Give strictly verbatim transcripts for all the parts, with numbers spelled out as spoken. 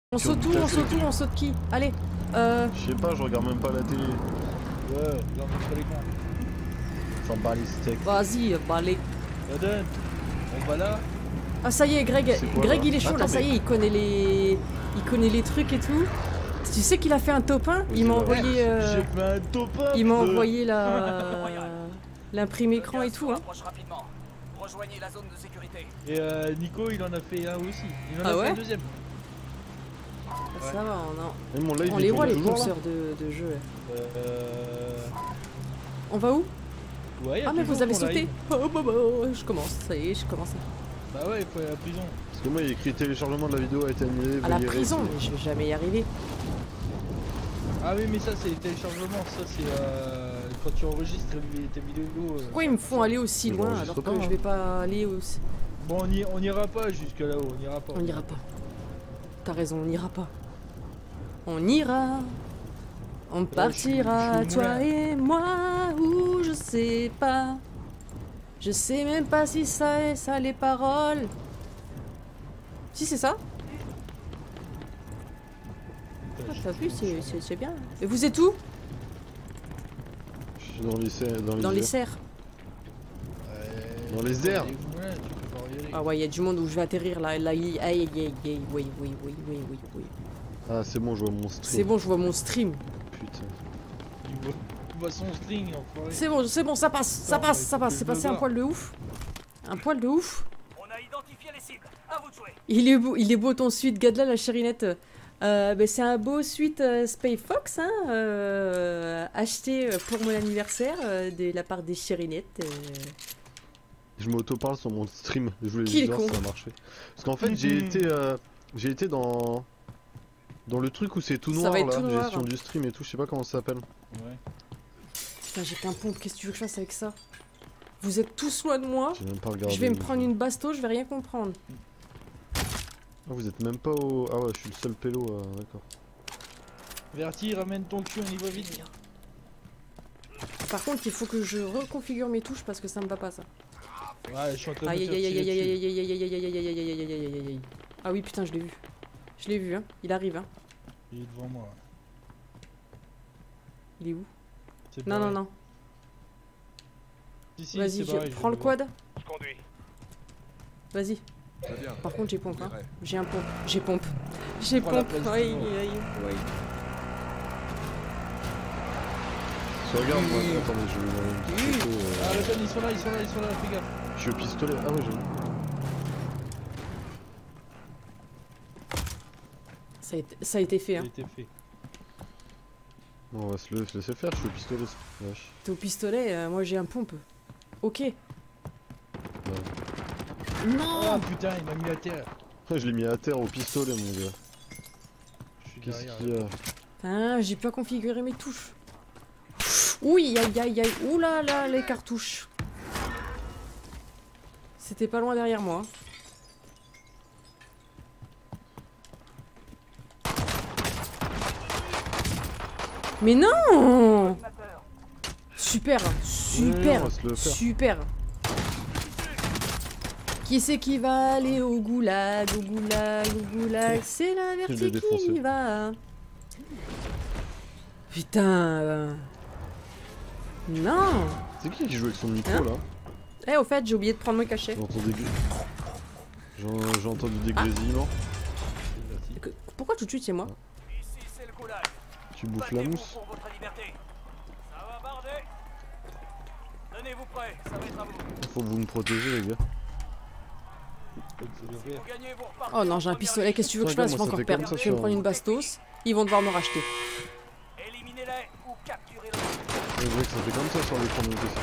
On saute tout, on saute tout, on saute qui? Allez, euh... Je sais pas, je regarde même pas la télé. Ouais, regarde même pas les cons. S'en bat les steaks. Vas-y, bah allez. Eden, on va là. Ah ça y est, Greg, C'est quoi, Greg là il est chaud Attends, là, ça mais- y est, il connaît les... Il connaît les trucs et tout. Tu sais qu'il a fait un top un, il m'a Vas-y, envoyé... euh, J'ai fait un top up. Il m'a envoyé la... l'imprime écran et tout, hein. Rejoignez la zone de sécurité. Et euh, Nico, il en a fait un aussi. Il en Ah a ouais fait un deuxième. Ça va, on, a... Et mon live, on il les tourne voit les toujours, là penseurs de, de jeu. Euh... On va où? Ouais, y a Ah mais toujours vous avez ton sauté. live. Oh bah bah, je commence, ça y est, je commence. Bah ouais, il faut aller à la prison. Parce que moi, il y a écrit téléchargement de la vidéo a été annulé. À la veuillez prison, réessayer. mais je vais jamais y arriver. Ah oui, mais ça c'est les téléchargements. Ça c'est euh, quand tu enregistres tes vidéos. euh, Pourquoi ils me font aller aussi Je loin l'enregistre alors que pas, je hein. vais pas aller aussi... Bon, on y- on ira pas jusque là-haut. On ira pas. On n'ira pas. T'as raison, on n'ira pas. On ira. On partira, je suis au toi moulin. et moi, ou je sais pas. Je sais même pas si ça est ça les paroles. Si c'est ça. Ah, t'as vu, c'est- c'est c'est bien. Et vous êtes où? Je suis dans les serres. Dans les, Dans les airs. serres. Ouais, Dans les airs. les moulins, tu peux pas y aller. Ah ouais, il y a du monde où je vais atterrir là. Là, il... Aïe, aïe, aïe, aïe, oui, oui, oui, oui, oui, oui. Ah, c'est bon, je vois mon C'est stream. bon, je vois mon stream. Putain. Tu vois, tu vois son string, enfoiré. C'est bon, c'est bon, ça passe, ça Non, passe, mais ça faut passe. que C'est je le passé un vois. poil de ouf. Un poil de ouf. On a identifié les cibles. À vous de jouer. Il est beau, il est beau ton suite, Gadla la chérinette. Euh, ben, c'est un beau suite euh, Spay Fox, hein, euh, acheté pour mon anniversaire euh, de la part des chérinettes. euh. Je m'auto-parle sur mon stream. Je voulais Qui est juste voir con. si ça marchait. Parce qu'en fait, j'ai été. euh, J'ai été dans. Dans le truc où c'est tout Ça noir va être là, tout noir. gestion du stream et tout, je sais pas comment ça s'appelle. Ouais. Putain, j'ai qu'un pompe, qu'est-ce que tu veux que je fasse avec ça? Vous êtes tous loin de moi, J'ai même pas regardé. je vais me le prendre jeu. une basto, je vais rien comprendre. Ah, vous êtes même pas au. Ah ouais, je suis le seul pélo, euh, d'accord. Verti, ramène ton cul, on y va vite. Par contre, il faut que je reconfigure mes touches parce que ça me va pas ça. Ouais, je suis en train de me Aïe faire aïe aïe aïe tirer aïe dessus. aïe aïe aïe aïe aïe aïe aïe aïe aïe aïe aïe aïe. Ah oui, putain, je l'ai vu. Je l'ai vu, hein. Il arrive, hein. Il est devant moi. Il est où? C'est Non, non, pareil. non. Si, si, Vas-y, c'est je- pareil, je prends le le vois. quad. Je conduis. Vas-y. Très bien. Par contre, j'ai pompe, hein. Libéré. J'ai un pompe. J'ai pompe. J'ai Prends la pompe. place du Aïe, monde. aïe, aïe. Ouais. Si regarde, moi, attendez, je vais dans une petite photo. Ah, euh, regarde, ils sont là, ils sont là, ils sont là, fais gaffe. Je suis au pistolet. Ah ouais, j'ai vu. Ça a été, ça a été fait, Il a hein. été fait. Bon, on va se le se laisser faire, je suis au pistolet. Wesh. T'es au pistolet, euh, moi j'ai un pompe. Ok. Ouais. Non. Oh putain, il m'a mis à terre. Je l'ai mis à terre au pistolet, mon gars. Je suis Qu'est-ce derrière. qu'il y a? Putain, j'ai pas configuré mes touches. Oui, aïe, aïe, aïe. Ouh là là, les cartouches. C'était pas loin derrière moi. Mais non! Super, super, on va se le faire. super. Qui c'est qui va aller au goulag, au goulag, au goulag? C'est la l'ai Verti défoncé. qui va. Putain. euh. Non. C'est qui qui joue avec son micro Hein là? Eh, au fait, j'ai oublié de prendre mon cachet. J'entends des. J'en- J'ai entendu des grésillements. Que- Pourquoi tout de suite c'est moi? Ici, c'est le goulag. Tu bouffes la Battez-vous mousse? pour votre liberté. Ça va barder. Tenez-vous prêts, ça va être à vous. Faut que vous me protégez, les gars. Si vous gagnez, vous repartez. Oh non, j'ai un pistolet, qu'est-ce que tu veux que je fasse? Je vais Regarde, moi, ça encore fait perdre. comme ça Je vais me sur- prendre une bastos. Ils vont devoir me racheter. Éliminez-les ou capturez-les. C'est vrai que ça fait comme ça sur l'écran de mon P C.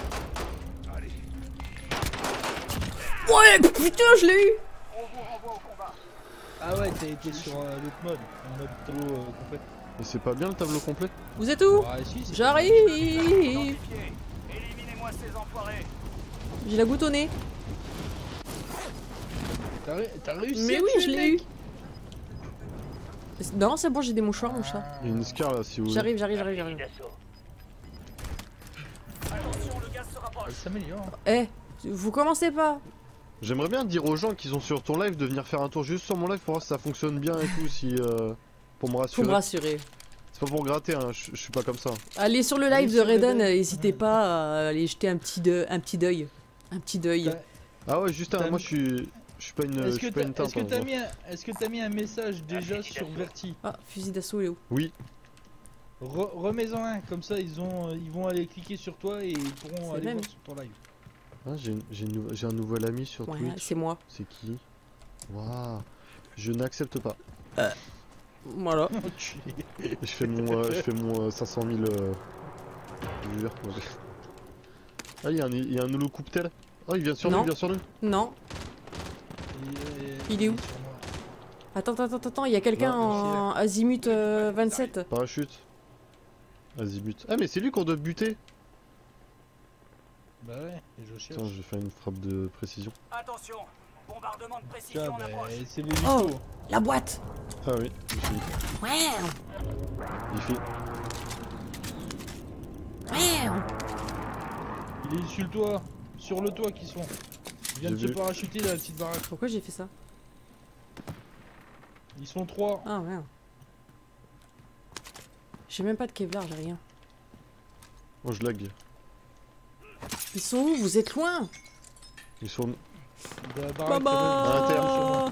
Ouais, putain, je l'ai eu! On vous renvoie au combat. Ah ouais, t'as été sur euh, l'autre mode, un mode tableau euh, complet. Mais c'est pas bien le tableau complet? Vous êtes où? Ah si, c'est J'arrive! Identifiez. Éliminez-moi ces enfoirés. J'ai la goutte au nez. T'as ré- t'as réussi Mais à oui, tuer je le l'ai eu. mec. Non, c'est bon, j'ai des mouchoirs, mon chat. Il y a une scar là si vous voulez. J'arrive, j'arrive, j'arrive, j'arrive. Attention, le gaz se Ah, rapproche. il s'améliore. Eh, vous commencez pas. J'aimerais bien dire aux gens qui sont sur ton live de venir faire un tour juste sur mon live pour voir si ça fonctionne bien et tout, si euh, pour me Faut rassurer. me rassurer. C'est pas pour gratter, hein, je je suis pas comme ça. Allez sur le live Allez de sur le Raiden, live. n'hésitez pas à aller jeter un petit, de... un petit deuil. Un petit deuil. T'as- Ah ouais, juste un, T'as moi mis- je suis, je suis pas une, je Est-ce que suis pas t'as une teinte. est-ce que hein, t'as moi. mis, un- est-ce que t'as mis un message déjà sur Verti? Ah, fusil d'assaut, Léo. Oui, Re- Remets-en un, comme ça ils ont, ils vont aller cliquer sur toi et ils pourront C'est aller même. voir sur ton live. ah, j'ai une- j'ai une nou- j'ai un nouvel ami sur Ouais, Twitch. c'est moi. C'est qui? Waouh, je n'accepte pas. Voilà. Je fais mon, euh, je fais mon euh, cinq cent mille euh, viewers. Ouais. Ah, il y a un, il y a un Nolo Couptel. Ah, il vient sur Non. nous, il vient sur nous. Non. Il est où? sur moi. Attends, attends, attends, attends, il y a quelqu'un Non, en azimut euh, vingt-sept. Parachute. Vas-y, bute. Ah, mais c'est lui qu'on doit buter. Bah ouais, et je cherche. Attends, je vais faire une frappe de précision. Attention, bombardement de Tiens, précision en bah, approche. c'est les Oh. Luto. La boîte. Ah oui, il fait. Ouais. Il fait. Ouais. Il est sur le toit, sur le toit qu'ils sont. Ils viennent de J'ai se vu. parachuter dans la petite baraque. Pourquoi j'ai fait ça? Ils sont trois. Ah ouais. J'ai même pas de Kevlar, j'ai rien. Moi, je lag. Ils sont où? Vous êtes loin? Ils sont. Dans la baraque, Baba. t'as même- sur moi.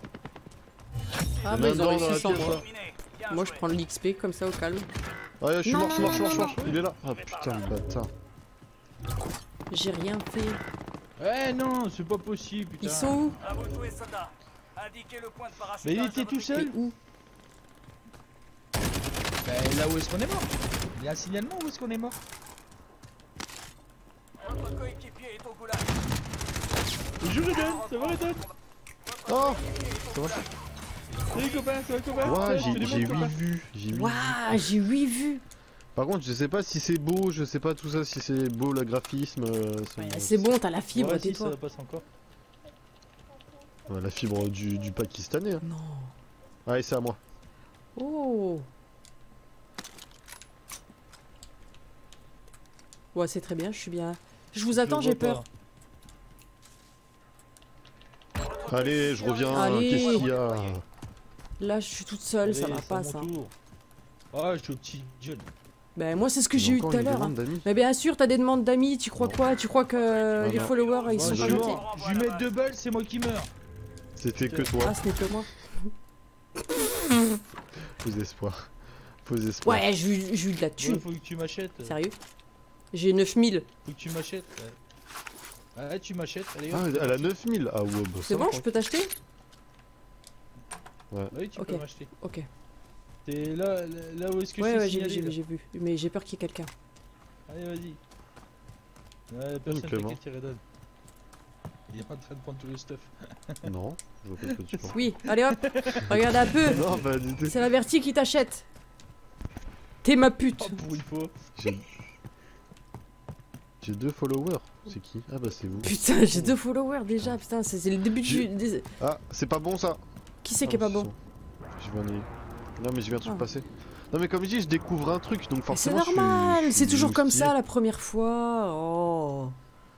Ah Il y en bah a ils un ont dedans dans réussi la sans pièce, moi. là. Terminé. Bien Moi je joué. prends l'X P comme ça au calme. Ah, je suis Non, mort, je suis non, mort, je suis mort, je suis non, mort. Il est là. Ah putain, le bâtard. J'ai rien fait. Eh non, c'est pas possible, putain. Ils sont où? À vous de jouer, soldat. Indiquez le point de parachutage. Mais il à était votre tout seul. Et où? Bah, là où est-ce qu'on est mort? Il y a un signalement où est-ce qu'on est mort? Votre coéquipier est au goulag. Je le donne, ça va le donne. Oh, ça va. Salut copain, ça va copain? Ouais, Ouais, j'ai c'est des j'ai bons huit copains. vues. J'ai huit Waouh, j'ai huit vues. Par contre, je sais pas si c'est beau, je sais pas tout ça, si c'est beau le graphisme. euh, ça Ouais, me- c'est bon, t'as la fibre, Ouais, si, tais-toi. ça passe encore. Ouais, la fibre du, du pakistanais. Hein. Non. Allez, c'est à moi. Oh. Ouais, c'est très bien, je suis bien. Je vous attends, Je j'ai vois peur. pas. Allez, je reviens. Allez. Qu'est-ce qu'il y a? Là, je suis toute seule, ça Allez, va c'est pas à mon ça. tour. Ah, je suis au petit jeune. Ben moi, c'est ce que J'ai j'ai eu encore tout à une l'heure. demande hein. d'amis. Mais bien sûr, t'as des demandes d'amis, tu crois Non. quoi? Tu crois que euh, les non. followers, ils Ouais, sont je pas suis gentils? mort. Je lui mets deux balles, c'est moi qui meurs. C'était que toi. Ah, ce n'est que moi. Faux espoir. Faux espoir. Ouais, j'ai eu j'ai eu de la Ouais, thune. faut que tu m'achètes. Sérieux? J'ai neuf mille. Faut que tu m'achètes. Ouais. Ah, ouais, tu m'achètes. Allez, Ah, hop. elle a neuf mille. Ah ouais, bah, C'est ça bon, va, je peux t'acheter? Oui, tu Ok. peux m'acheter. Ok. T'es là, là, là où est-ce que Ouais, je ouais, t'ai j'ai vu, signalé, j'ai vu, là. j'ai vu. Mais j'ai peur qu'il y ait quelqu'un. Allez, vas-y. Ouais, personne Clément. t'inquiète, il redonne. Il est pas en train de prendre tout le stuff. Non, je vois pas ce que tu penses. Oui, allez hop, regarde un peu. Non, bah dis C'est la Verti qui t'achète. T'es ma pute. Oh, pour une fois. J'ai J'ai deux followers. C'est qui? Ah bah c'est vous. Putain, j'ai deux followers déjà. Putain, c'est c'est le début du. J'ai- des- Ah, c'est pas bon ça. Qui c'est qui est pas bon? Je viens de... Non mais j'ai vu un truc Ah. passer. Non mais comme je dis, je découvre un truc donc Mais c'est forcément. je suis- normal, je c'est suis toujours comme motivé. ça la première fois. Oh.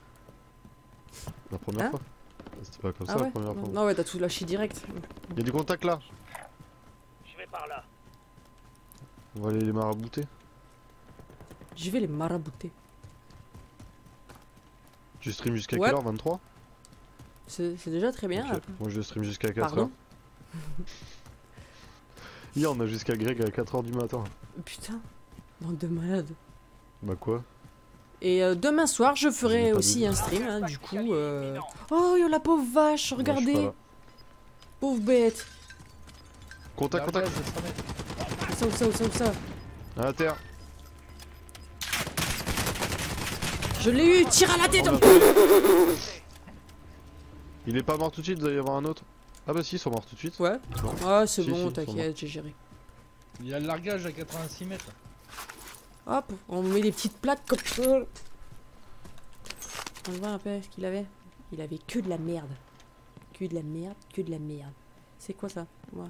La première Hein fois. C'était pas comme ça Ah la ouais? première fois. Non, ouais, t'as tout lâché direct. Il y a du contact là. Je vais par là. On va aller les marabouter. Je vais les marabouter. Tu stream jusqu'à Ouais. quelle heure? vingt-trois? C'est c'est déjà très bien. Ok. Moi je stream jusqu'à quatre Pardon? heures. Hier on a jusqu'à Greg à quatre heures du matin. Putain, bande de malades. Bah quoi? Et euh, demain soir, je Je ferai l'ai pas aussi vu. un stream, hein, du coup. euh, Oh, yo la pauvre vache, Moi, je suis pas regardez. là. Pauvre bête. Contact, contact. Largage, ça se remet. Où ça, où ça, où ça, où ça? À la terre. Je l'ai eu, tire à la tête. On a- Il est pas mort tout de suite, il doit y avoir un autre. Ah bah si, ils sont morts tout de suite. Ouais. Non. Ah, c'est Si, bon, si, ils sont t'inquiète, j'ai géré. Il y a le largage à quatre-vingt-six mètres. Hop, on met des petites plaques comme ça. On voit un peu ce qu'il avait. Il avait que de la merde. Que de la merde, que de la merde. C'est quoi ça? Ouais.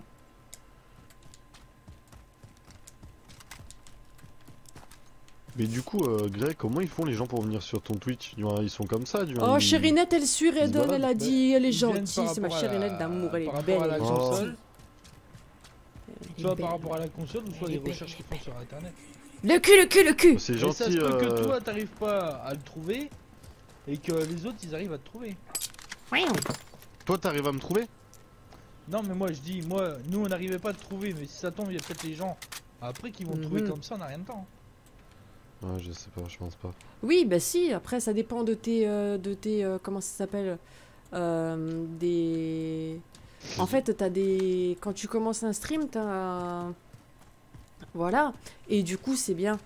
Mais du coup, euh, Greg, comment ils font les gens pour venir sur ton Twitch? Du moins, ils sont comme ça, du Oh, ils... Chérinette, elle suit Redon, baladent. elle a dit, elle est Ils viennent gentille, par c'est ma rapport à Chérinette la- d'amour, elle par est rapport belle, à la elle est Oh. console, Elle est soit belle. par rapport à la console, ou soit Elle est les belle, recherches qu'ils font sur internet. Le cul, le cul, le cul. C'est Et ça gentil. se peut que euh, toi t'arrives pas à le trouver et que les autres ils arrivent à te trouver. Toi, t'arrives à me trouver? Non mais moi je dis, moi, nous on n'arrivait pas à te trouver, mais si ça tombe, il y a peut-être les gens après qui vont te trouver Mhm. comme ça, on n'a rien de temps. Ouais, je sais pas, je pense pas. Oui, bah si, après ça dépend de tes, euh, de tes, euh, comment ça s'appelle, euh, des... En fait, t'as des... Quand tu commences un stream, t'as... Voilà, et du coup c'est bien.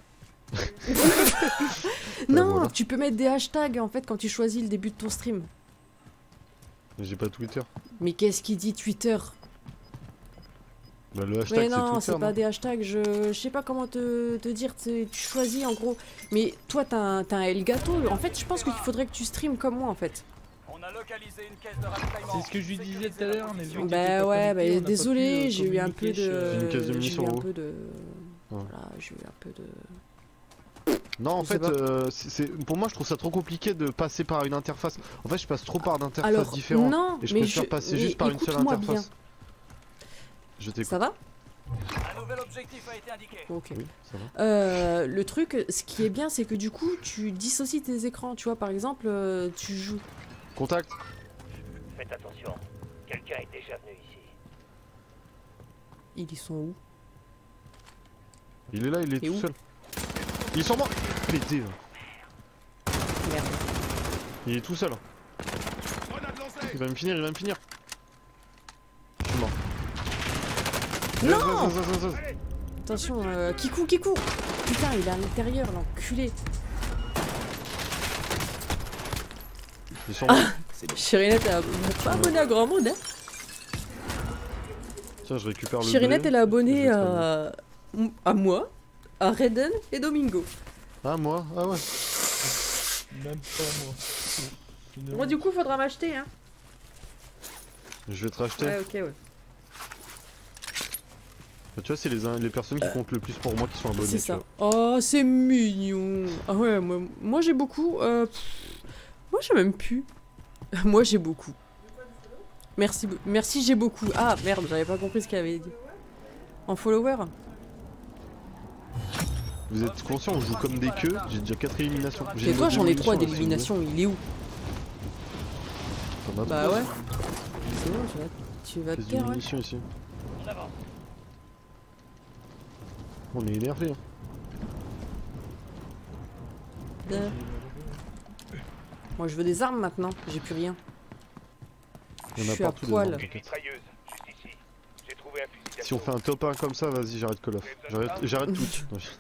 Non, voilà. tu peux mettre des hashtags en fait quand tu choisis le début de ton stream. J'ai pas Twitter. Mais qu'est-ce qui dit Twitter? Bah, le hashtag, Mais c'est non, Twitter, c'est pas des hashtags, je, je sais pas comment te, te dire, tu tu choisis en gros. Mais toi t'as un, t'as un Elgato, en fait je pense qu'il faudrait que tu streames comme moi en fait. On a localisé une caisse de ravitaillement. C'est ce que je lui disais tout à l'heure, mais vu qu'il était Bah pas ouais, connecté, bah on n'a pas désolé, pu, euh, j'ai eu un peu communiquer sur- de... Une caisse de J'ai eu munitions un en haut. peu de... Ouais. Voilà, j'ai eu un peu de... Non, en Je sais fait, pas. euh, c'est c'est- pour moi, je trouve ça trop compliqué de passer par une interface. En fait, je passe trop par d'interfaces Alors, différentes. non, Et je mais préfère je... passer mais juste par une seule écoute-moi interface. Je bien. t'écoute. Ça va? Un nouvel objectif a été indiqué. Ok. Oui, ça va. Euh, le truc, ce qui est bien, c'est que du coup, tu dissocies tes écrans. Tu vois, par exemple, euh, tu joues. Contact. Faites attention, quelqu'un est déjà venu ici. Ils y sont où? Il est là, il est Et tout où seul. Il est sur moi. Pété. Merde. Il est tout seul. Il va me finir, il va me finir. Je suis mort. Non. Vas-y, vas-y, vas-y, vas-y. Attention, euh, Kikou, Kikou. Putain, il est à l'intérieur, l'enculé. Il est sur moi. C'est le Chérinette, elle a pas abonné à grand monde, hein. Tiens, je récupère le Chérinette, blé. elle est abonnée Je vais à... à moi, à Redden et Domingo. Ah, moi? Ah ouais. Même pas moi. Une- Moi, du coup, faudra m'acheter, hein. Je vais te racheter. Ouais, ok, ouais. Bah, tu vois, c'est les, les personnes qui comptent le plus pour moi qui sont abonnées. C'est tu ça. vois. Oh, c'est mignon. Ah ouais, moi, moi j'ai beaucoup. Euh, pff, moi, j'ai même plus. Moi, j'ai beaucoup. Merci, be- merci, j'ai beaucoup. Ah merde, j'avais pas compris ce qu'il avait dit. En follower? Vous êtes conscient, on joue comme des queues. J'ai déjà quatre éliminations. J'ai Et une toi, autre j'en ai trois élimination, d'élimination. Il est où? là, si vous voulez. T'en as Bah trois, ouais. C'est bon, tu vas, tu vas te des taire, ouais. éliminations ici. En avant. On est énervé. Hein. Euh, Moi, je veux des armes maintenant. J'ai plus rien. Il y en Je a suis à partout, des poil. armes. Une mitrailleuse, juste ici. J'ai trouvé un fusil Si on d'assaut. fait un top un comme ça, vas-y, j'arrête Call of. J'arrête j'arrête Twitch. Non, je-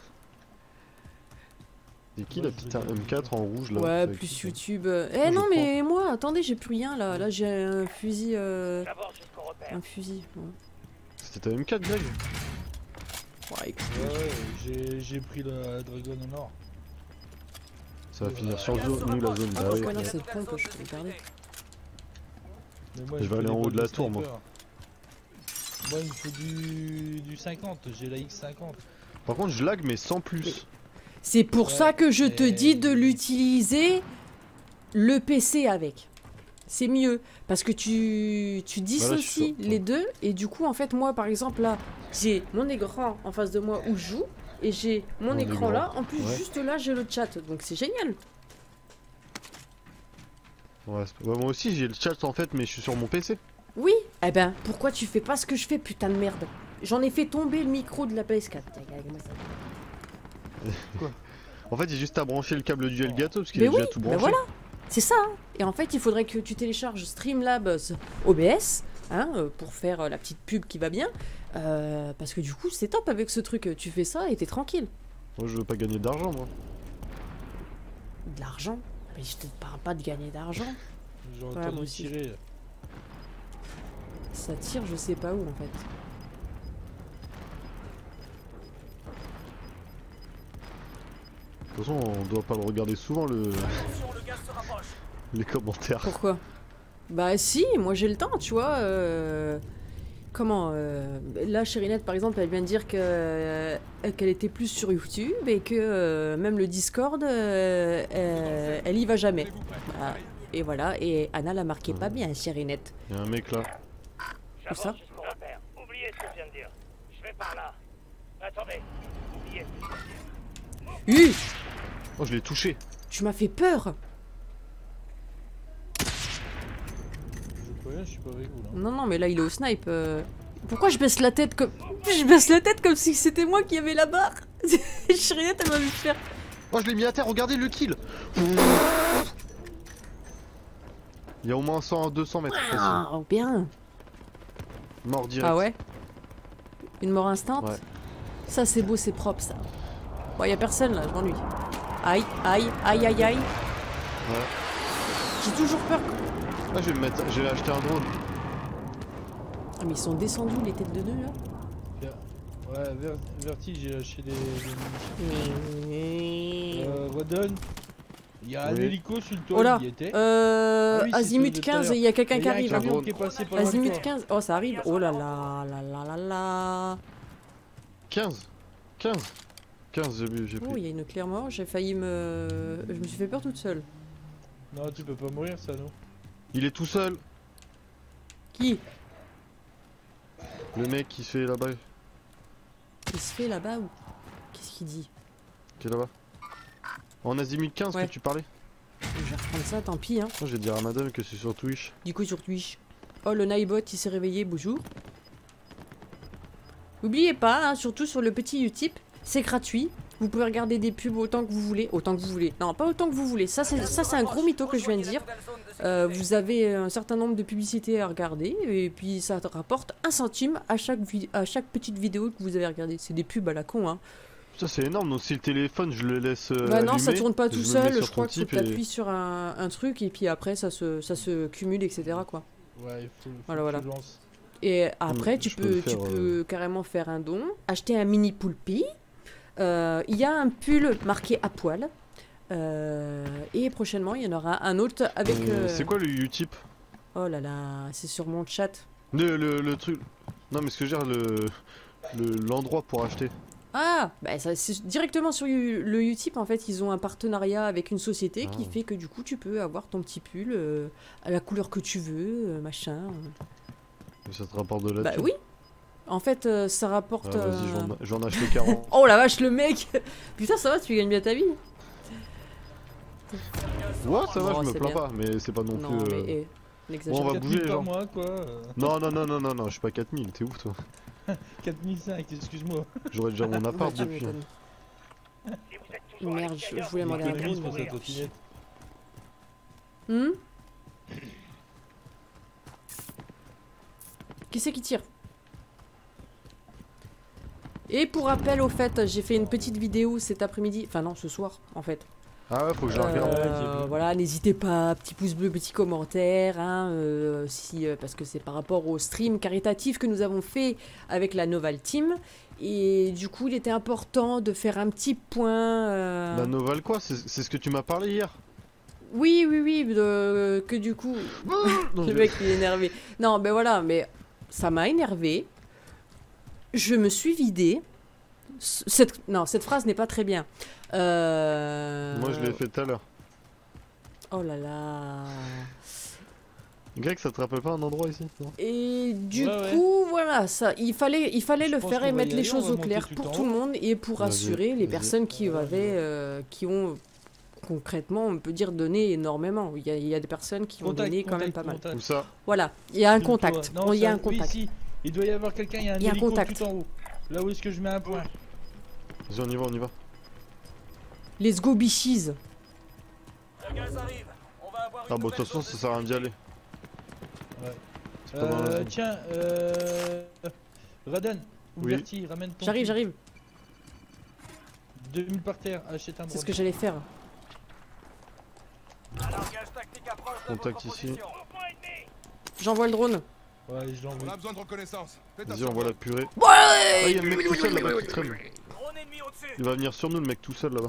C'est qui la petite M quatre en rouge là? Ouais, C'est plus qui, ça YouTube. euh. Eh je non, prends. mais moi, attendez, j'ai plus rien là. Là, j'ai un fusil. Euh... J'avance jusqu'au repère. Un fusil. Ouais. C'était ta M quatre, Greg? Ouais, écoute, Ouais, ouais, j'ai- j'ai pris la Dragon au nord. Ça va finir sur nous la zone. Bah ouais, ouais. non, c'est le point que je peux garder. Mais moi, Je il vais me aller faut en des haut de la balles tour, moi. sniper. Moi, il me faut du, du cinquante, j'ai la X cinquante. Par contre, je lag, mais sans plus. C'est pour Ouais, ça que je te mais- dis de l'utiliser le P C avec. C'est mieux parce que tu, tu Voilà, je suis dissocies sur- les deux et du coup en fait moi par exemple là j'ai mon écran en face de moi où je joue et j'ai mon, Mon écran écran. là en plus Ouais. juste là j'ai le chat donc c'est génial. Ouais, c'est- ouais, moi aussi, j'ai le chat en fait, mais je suis sur mon P C. Oui, eh ben pourquoi tu fais pas ce que je fais putain de merde. J'en ai fait tomber le micro de la P S quatre. En fait, j'ai juste à brancher le câble du Elgato parce qu'il Mais est oui, déjà tout ben branché. voilà, c'est ça. hein. Et en fait, il faudrait que tu télécharges Streamlabs O B S hein, euh, pour faire euh, la petite pub qui va bien. Euh, parce que du coup, c'est top avec ce truc. Tu fais ça et t'es tranquille. Moi, je veux pas gagner d'argent, moi. De l'argent. Mais je te parle pas de gagner d'argent. J'ai Ouais, entendu moi aussi. tirer. Ça tire, je sais pas où en fait. De toute façon, on doit pas le regarder souvent, le... Attention, le gaz se rapproche. les commentaires. Pourquoi? Bah si, moi j'ai le temps, tu vois. euh, comment euh, là, Chérinette, par exemple, elle vient de dire que euh, qu'elle était plus sur YouTube et que euh, même le Discord, euh, euh, elle y va jamais. Voilà. Et voilà. Et Anna la marquait pas bien, Chérinette. Y'a un mec là. Où ça? J'avance jusqu'au repère. Oubliez ce que je viens de dire. Je vais par là. Attendez. Oubliez ce que je viens de dire. Hu, Oh, je l'ai touché. tu m'as fait peur. Je peux rien, je suis pas avec vous là. Non, non, mais là, il est au snipe. euh. Pourquoi je baisse la tête comme... Je baisse la tête comme si c'était moi qui avais la barre. Chérinette, elle m'a vu faire... Oh, je l'ai mis à terre, regardez le kill. Il y a au moins cent, deux cents mètres. facile. Ah, oh, bien. Mort direct. Ah ouais? Une mort instant? Ouais. Ça, c'est beau, c'est propre, ça. Bon, y a personne, là, je m'ennuie. Aïe, aïe, aïe, aïe, aïe. Ouais. J'ai toujours peur. Ah, je vais me mettre. J'ai acheté un drone. Ah, mais ils sont descendus, les têtes de nœuds, là. Ouais, Ver Vertige, j'ai lâché des, des munitions. Mais... Euh, Rodon, il y a un Oui. hélico sur le toit, Oh là. il y était. Euh... Ah oui, c'est Azimut celui de tout à quinze, l'heure. il y a quelqu'un Il qui y a un arrive. camion hein. qui est passé par loin de Azimut toi. quinze. Oh, ça arrive. Oh là là, là là là là. quinze. quinze. quinze, j'ai vu, j'ai Oh, pris. il y a une claire mort. J'ai failli me... Je me suis fait peur toute seule. Non, tu peux pas mourir, ça, non. Il est tout seul. Qui? Le mec qui se fait là-bas. Il se fait là-bas ou... Qu'est-ce qu'il dit? Qui est là-bas. En Azimut quinze Ouais. que tu parlais. Je vais reprendre ça, tant pis, hein. Moi, je vais dire à madame que c'est sur Twitch. Du coup, sur Twitch. Oh, le Nightbot, il s'est réveillé, bonjour. N'oubliez pas, hein, surtout sur le petit Utip, c'est gratuit. Vous pouvez regarder des pubs autant que vous voulez. Autant que vous voulez. Non, pas autant que vous voulez. Ça, c'est ça, c'est un gros mytho que je viens de dire. Euh, vous avez un certain nombre de publicités à regarder. Et puis, ça te rapporte un centime à chaque, vi- à chaque petite vidéo que vous avez regardée. C'est des pubs à la con, hein. Ça, c'est énorme. Donc, si le téléphone, je le laisse. Euh, Bah non, ça allumer, tourne pas je tout me mets seul. sur Je crois ton que faut type et- t'appuies sur un, un truc. Et puis après, ça se, ça se cumule, et cetera. Quoi. Ouais, il faut, faut Voilà, que voilà. tu lances. Et après, Mm, tu je peux, peux le tu faire, peux carrément faire un don, acheter un mini poulpi. Euh, Il y a un pull marqué à poil. Euh, et prochainement, il y en aura un autre avec. Euh, euh, C'est quoi le Utip? Oh là là, c'est sur mon chat. le, le, le truc. Non, mais ce que je veux dire, le. le- L'endroit pour acheter. Ah, bah ça, c'est directement sur U- le Utip. En fait, ils ont un partenariat avec une société qui Ah. fait que du coup, tu peux avoir ton petit pull euh, à la couleur que tu veux, euh, machin. Ça te rapporte de la Bah thune. oui. En fait, euh, ça Ah, rapporte. vas-y, euh, j'en- j'en ai acheté quarante. Oh la vache, le mec. Putain, ça va, tu gagnes bien ta vie. Ouais, ça va, Oh, je me c'est plains bien. pas, mais c'est pas non, Non, plus. mais euh, eh, n'exagère Bon, on va pas. bouger, quatre mille les par gens. mois, quoi. euh, Non, non, non, non, non, non, je suis pas quatre mille, t'es ouf toi. quatre mille cinq, excuse-moi. J'aurais déjà mon Ouais, appart tu depuis. m'étonnes. Si vous êtes toujours à Merde, je, l'extérieur, je voulais demander un Économise drone. pour cette trottinette. Hmm Qui c'est qui tire? Et pour rappel, au fait, j'ai fait une petite vidéo cet après-midi, enfin non, ce soir, en fait. Ah ouais, faut que je la Euh, regarde. j'ai vu. voilà, n'hésitez pas, petit pouce bleu, petit commentaire, hein, euh, si, euh, parce que c'est par rapport au stream caritatif que nous avons fait avec la Noval Team. Et du coup, il était important de faire un petit point. euh, La Noval quoi? C'est c'est ce que tu m'as parlé hier? Oui, oui, oui, de- que du coup, Non, le je- mec il est énervé. Non, ben voilà, mais ça m'a énervé. Je me suis vidé. Cette... Non, cette phrase n'est pas très bien. Euh... Moi je l'ai fait tout à l'heure. Oh là là. Greg, ça te rappelle pas un endroit ici? Non. Et du Ouais, ouais. coup, voilà, ça, il fallait, il fallait Je le pense faire qu'on et va mettre y les aller, on choses va au monter clair tout pour en tout haut. le monde et pour Vas-y, rassurer les vas-y. personnes qui Ouais, avaient, euh, qui ont concrètement, on peut dire, donné énormément. Il y a, il y a des personnes qui ont Contact, donné quand même contact, pas mal. contact. Où ça? Voilà, il y a un Sur le toit. contact. Non, Oh, il y a ça- un contact. Oui, si. Il doit y avoir quelqu'un, il y a un Il y a un hélico contact. tout en haut. Là où est-ce que je mets un point? Vas-y, on y va, on y va. Let's go bitches. Le gaz arrive. On va avoir une Ah, bah, de nouvelle toute façon, zone ça sert à rien d'y aller. Ouais. C'est pas dans la Euh, zone. tiens, euh... Raden, ou Oui. Bertie, ramène ton J'arrive, truc. j'arrive. deux mille par terre, achète un C'est drone. ce que j'allais faire. Un largage tactique approche de Contact votre ici. position. J'envoie le drone. Ouais, je On l'envoie. a besoin de reconnaissance. Faites Vas-y, attention. on voit la purée. Ah, il y a le mec tout seul là-bas qui traîne. Drone ennemi au-dessus. Il va venir sur nous, le mec tout seul là-bas.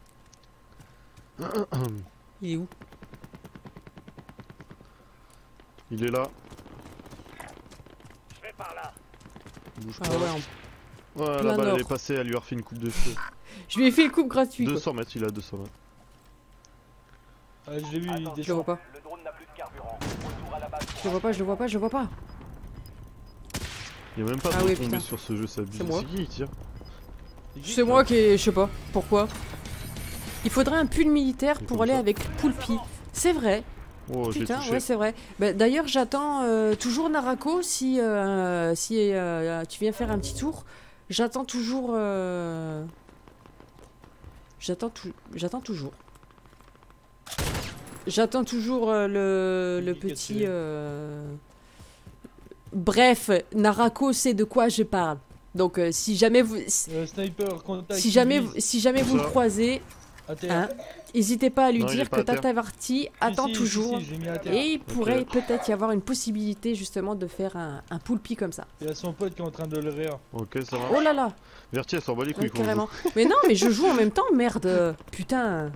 Il est où? Il est là. Je vais par là. Bouge Ah pas. ouais, en- Ouais, plein la balle elle nord. est passée, elle lui a refait une coupe de cheveux. Je lui ai fait le coup gratuit. quoi. deux cents mètres, il a deux cents mètres. Ah, je l'ai vu, il Attention, Je le descend. vois pas. Le drone n'a plus de carburant. Retour à la base. Je le vois pas, je le vois pas, je le vois pas. Il y a même pas Ah de oui, tombé putain. sur ce jeu, c'est abusé. C'est moi. C'est qui qui tire? C'est moi qui ai... Je sais pas. Pourquoi? Il faudrait un pull militaire Il pour faut aller ça. avec Poulpi. C'est vrai. Oh, je l'ai Putain, touché. ouais, c'est vrai. Bah, d'ailleurs, j'attends euh, toujours Narako si, euh, si euh, tu viens faire un petit tour. J'attends toujours. euh, J'attends tout... J'attends toujours. J'attends toujours euh, le, le Qui qu'a petit. tiré euh, Bref, Narako sait de quoi je parle. Donc, euh, si jamais vous, si, Euh, sniper, contact. si jamais, vise. vous- si jamais vous le Ça. croisez, À terre. hein, n'hésitez pas à lui Non, il est dire pas que à terre. Tata Varty Si, attend si, si, toujours. si, je l'ai mis à terre. Et il pourrait peut-être y avoir une possibilité justement de faire un, un poulpi comme ça. Il y a son pote qui est en train de le rire. Ok, ça va. Oh là là, Verti, elle s'en bat les couilles ouais, quand on joue. carrément. Mais non, mais je joue en même temps, merde. Putain.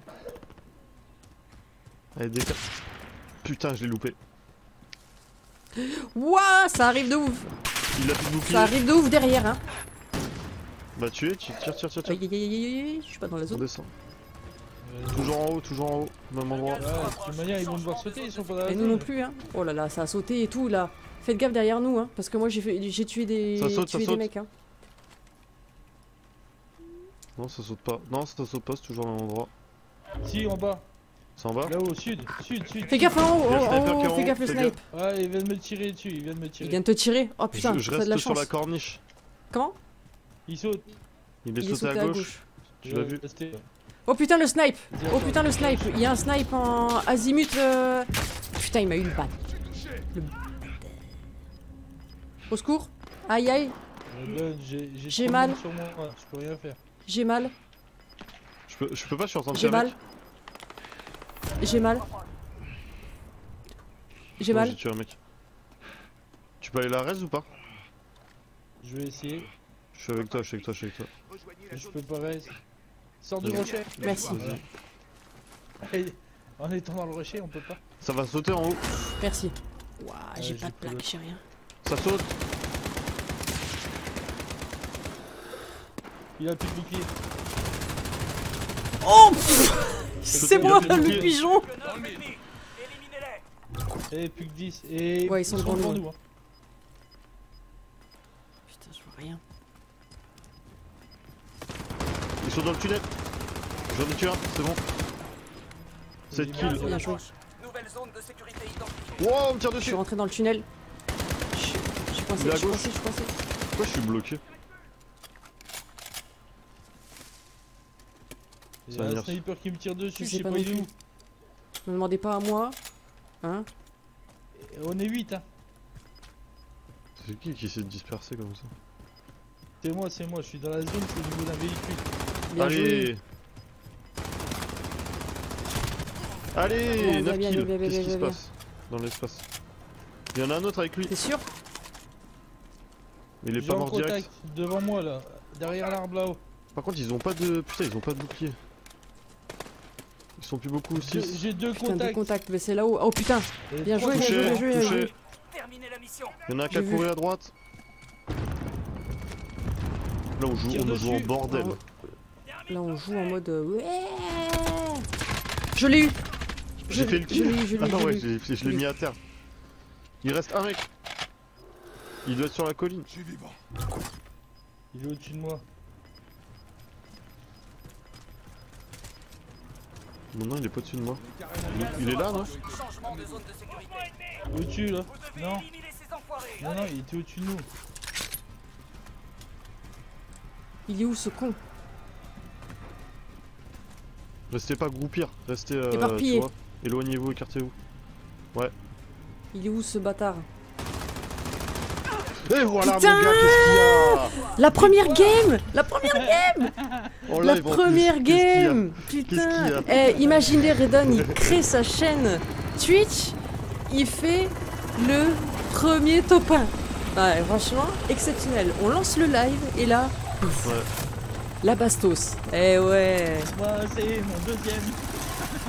Allez, décale. Putain, je l'ai loupé. Ouah, ça arrive de ouf. Il a plus de bouclier. Ça arrive de ouf derrière, hein. Bah, tu es, tu tires, tire, tire, tire. Aïe aïe aïe aïe aïe, aïe, je suis pas dans la On zone. descend. Euh, Toujours en haut, toujours en haut. Même endroit. Ouais, de toute manière, ils vont devoir sauter, ils sont pas dans la Et nous zone. non plus, hein. Oh là là, ça a sauté et tout là. Faites gaffe derrière nous, hein. Parce que moi j'ai fait- j'ai tué des, Ça saute, ça tué des saute. mecs, hein. Non, ça saute pas. Non, ça saute pas, c'est toujours au même endroit. Si, en bas. C'est en bas. Là-haut, au sud. Sud, sud. Fais gaffe en haut, Il y a le en sniper qui est haut, en fais haut, gaffe le fais snipe. Ouais, il vient de me tirer dessus, il vient de me Il tirer. vient de te tirer. Oh putain, je, je t'as reste de la sur chance. la corniche. Comment? Il saute. Il est Il est sauté à gauche. Tu l'as Ouais, vu? restez. Oh putain le snipe. Vas-y, Oh attends. putain le snipe. Il y a un snipe en azimut. euh, Putain il m'a eu le bat. Le... Au secours. Aïe aïe. Euh, Ben, J'ai J'ai j'ai trop de mal. monde sur moi, ouais, je peux rien faire. J'ai mal. Je peux, je peux pas, je suis en train de J'ai tirer. mal. J'ai mal. J'ai Non, mal. J'ai tué un mec. Tu peux aller la res ou pas? Je vais essayer. Je suis avec toi, je suis avec toi, je suis avec toi. Je peux pas rester. Sors du Vas-y. rocher. Merci. Vas-y. Et en étant dans le rocher, on peut pas. Ça va sauter en haut. Merci. Ouah, j'ai j'ai pas de pris plaque, l'autre. j'ai rien. Ça saute. Il a plus de bouclier. Oh pff, c'est Il a moi plus de le bouclier. pigeon. Que neuf ennemis. Éliminez-les. Et plus que dix. Et Ouais, ils sont devant nous, nous. hein. Putain je vois rien. Ils sont dans le tunnel. J'en ai tué un, c'est bon. sept Vas-y, kills. vas-y. Bien joué. Nouvelle zone de sécurité identifiée. Wow, on me tire Je suis dessus. rentré dans le tunnel. Je suis je suis coincé, Il est à je suis gauche. coincé, je suis coincé. Pourquoi je suis bloqué? Il y Ça a va un venir. sniper qui me tire dessus, Je je sais sais pas pas non il est plus. où. Me demandez pas à moi. Hein? Et on est huit hein. C'est qui qui s'est dispersé comme ça? C'est moi, c'est moi, je suis dans la zone, c'est au niveau d'un véhicule. Bien joué. Allez. Allez, Bien, neuf bien, kills. bien, bien, Qu'est-ce qui bien, se bien. passe dans l'espace? Il y en a un autre avec lui. T'es sûr? Mais il est J'ai pas en mort contact direct. devant moi là, derrière l'arbre là-haut. Par contre, ils ont pas de. Putain, ils ont pas de bouclier. Ils sont plus beaucoup J'ai aussi. j'ai deux Putain, de contacts. contact, mais c'est là-haut. Oh putain! Et Bien trois joué, bien Touché, joué, bien joué, bien touché. joué. Terminez la mission. Il y en a un qui J'ai a vu. couru à droite. Là, on joue, Tire on joue en dessus. bordel. Là, on joue en mode. euh, Ouais! Je l'ai eu! J'ai Je- fait le je l'ai eu, kill. je l'ai Ah eu, non, je ouais, l'ai eu. j'ai- je l'ai mis à terre. Il reste un mec. Il doit être sur la colline. Il est au-dessus de moi. Non, non, il est pas au-dessus de moi. Il est, il est là, non? Changement de zone de sécurité. Au-dessus là. Vous devez Non, éliminer ces enfoirés. non, non, il était au-dessus de nous. Il est où ce con? Restez pas groupir. Restez. Euh, Éparpillé. tu vois, éloignez-vous, écartez-vous. Il est où ce bâtard? Et voilà, Putain, mon gars, qu'est-ce qu'il y a? La première game! La première game! En La live, en plus, première qu'est-ce qu'il y a? game! Qu'est-ce qu'il y a? Putain! Eh, imaginez Redon, il crée sa chaîne Twitch, il fait le premier top un. Ouais, franchement, exceptionnel. On lance le live et là, pouf, Ouais. la bastos. Eh ouais! Moi, c'est mon deuxième.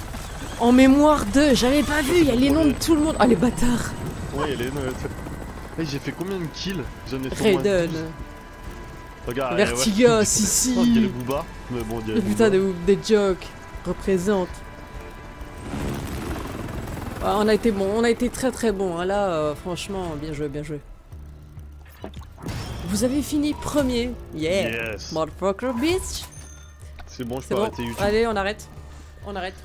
En mémoire de, j'avais pas vu, il y a les noms de tout le monde. Ah les bâtards! Ouais, il y a les notes. Hey, j'ai fait combien de kills? J'en ai fait au moins Raiden. douze. Regarde, Vertigo, ouais. si si. Oh, il y a les Booba. Mais bon, il y a les Putain, Booba. des, des jokes. Représente. Ah, on a été bon, on a été très très bon. Hein. Là, euh, franchement, bien joué, bien joué. Vous avez fini premier. Yeah. Yes. Motherfucker bitch. C'est bon, je C'est peux bon. arrêter YouTube. Allez, on arrête. On arrête.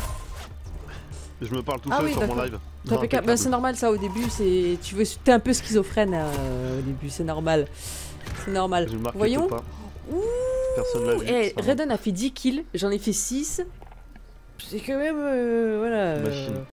Je me parle tout Ah seul oui, sur mon d'accord. live. T'as Non, fait ca- bah, impeccable. c'est normal ça au début, c'est tu veux t'es un peu schizophrène euh, au début, c'est normal. C'est normal. Je marque Voyons. pas. Ouh. Personne l'a vu. Eh, ça va. Raiden a fait dix kills, j'en ai fait six. C'est quand même euh, voilà. euh, Machine.